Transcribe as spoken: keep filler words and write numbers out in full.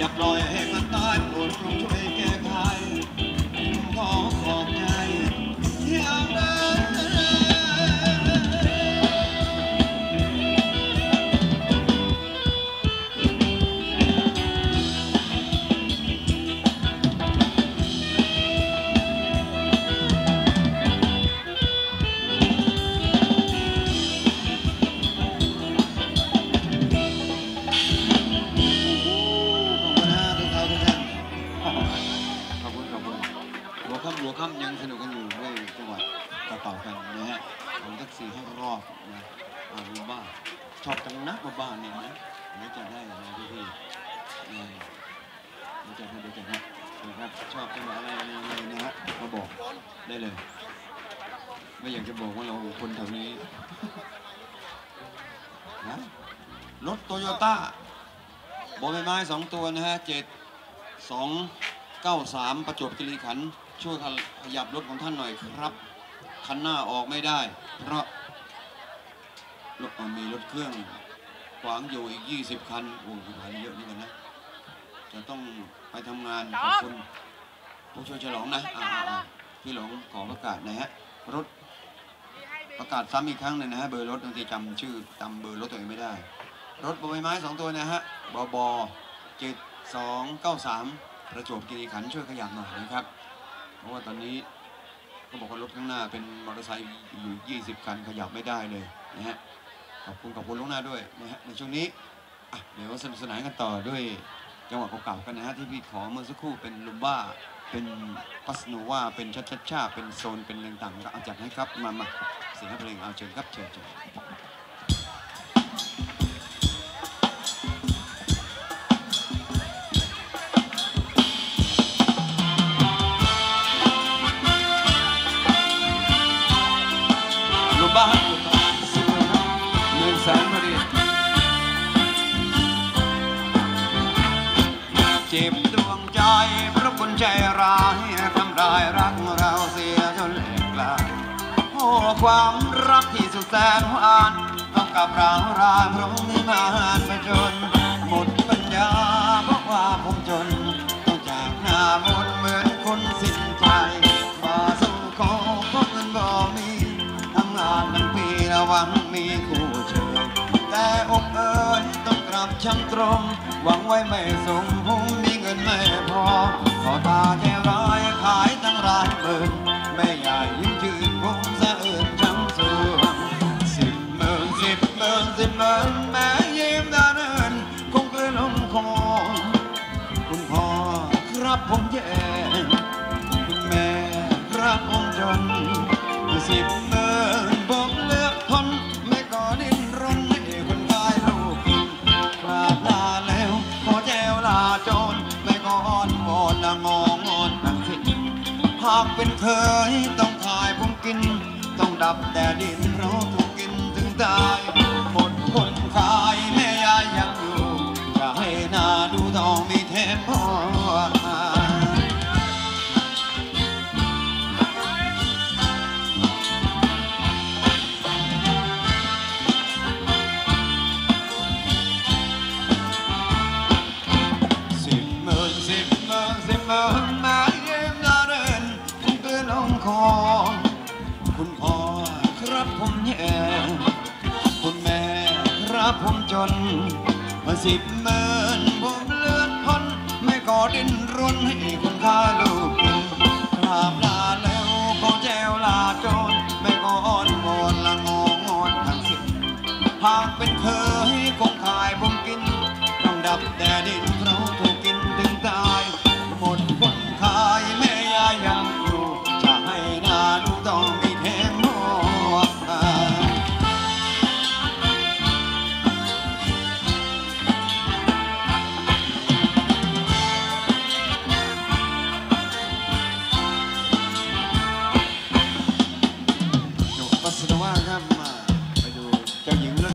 อย่าปล่อยให้มันตายโปรดจงช่วยแก้ไขขอขอบใจอย่างนั้นหัวค่ำยังสนุกกันอยู่ด้วยจังหวัดกระเป๋ากันนะฮะผมทักซี่ให้รอบนะอารูบ้าชอบจังนะบ้าเนี่ยนะไม่จะได้นะพี่พี่ไม่จะได้เดี๋ยวจะนะนะครับชอบจังหวะอะไรอะไรนะฮะมาบอกได้เลยไม่อยากจะบอกว่าเราคนแถวนี้นะรถโตโยต้าบอใบไม้สองตัวนะฮะเจ็ดสองเก้าสามประจวบคีรีขันธ์ช่วยขยับรถของท่านหน่อยครับคันหน้าออกไม่ได้เพราะรถมีรถเครื่องขวางอยู่อีกยี่สิบคันโอ้ยเยอะนี่กันนะจะต้องไปทำงานขอบคุณผู้ช่วยฉลองนะพี่หลงขอประกาศนะฮะรถประกาศซ้ำอีกครั้งหนึ่งนะฮะเบอร์รถบางทีจำชื่อจำเบอร์รถตัวเองไม่ได้รถบอใบไม้สองตัวนะฮะบอบอเจ็ดสองเก้าสามประจวบคีรีขันธ์ช่วยขยับหน่อยนะครับเพราะว่าตอนนี้ก็บอกว่ารถข้างหน้าเป็นมอเตอร์ไซค์อยู่ยี่สิบคันขยับไม่ได้เลยนะฮะขอบคุณขอบคุณล่วงหน้าด้วยนะฮะในช่วงนี้เดี๋ยวสนุกสนานกันต่อด้วยจังหวะเก่าๆกันนะฮะที่พี่ขอเมื่อสักครู่เป็นลุมบ้าเป็นปัสโนวาเป็นชัดชัดชาเป็นโซนเป็นเรื่องต่างก็เอาจัดให้ครับมามาเสียงเพลงเอาเชิญครับเชิญเชิญบ้านหนึ่งแสนพอดีเจ็บดวงใจเพราะคนใจร้ายทำร้ายรักเราเสียจนแหลกลาโอ้ความรักที่สุดแสนหวานต้องกับเรารายเพราะไม่มาไปจนหมดปัญญาเพราะว่าผมจนต้องจากหน้ามนเหมือนคนสิ้นใจมาสู่ขอพบเงินบ่มีทำงานทั้งปีระวังมีคู่เชยแต่อกเอ๋ยต้องกลับช่างตรงหวังไว้ไม่สมพงมีเงินไม่พอขอตาแค่ร้ายขายตั้งร้านเปิดไม่ใหญ่ยิ้มชื่นคงสะอื่นจังสูงสิบหมื่นสิบหมื่นสิบหมื่นแม้ยิ้มดาเนินคงกลืนลงคอคุณพ่อครับผมแย่คุณแม่ครับผมจนสิบหมื่นผมเลือกทนไม่ก่อดิ้นรนให้คนขายลูกกราบลาแล้วขอแจวลาจนไม่ก่อนวอนละงองอนทั้งสิ้นหากเป็นเคยต้องขายผมกินต้องดับแต่ดินเพราะถูกกินถึงตายหมดคนขายแม่ยายยังอยู่จะให้หน้าดูทองมีแทนพ่อคุณพ่อครับผมแย่คุณแม่ครับผมจนมาสิบหมื่นผมเลือดพ้นไม่ก่อดิ้นรนให้คุณค่าลูกกินกราบลาแล้วขอแจวลาจนไม่ก่ออ้อนวอนละงองอนทั้งสิ้นหากเป็นเคยคงขายผมกินต้องดับแต่ดินเพราะถูกกินถึงตายหมดคนขายแม่ยายยังอยู่จะให้หน้าดูต้องมีแถมหม้อปัสสาวะครับ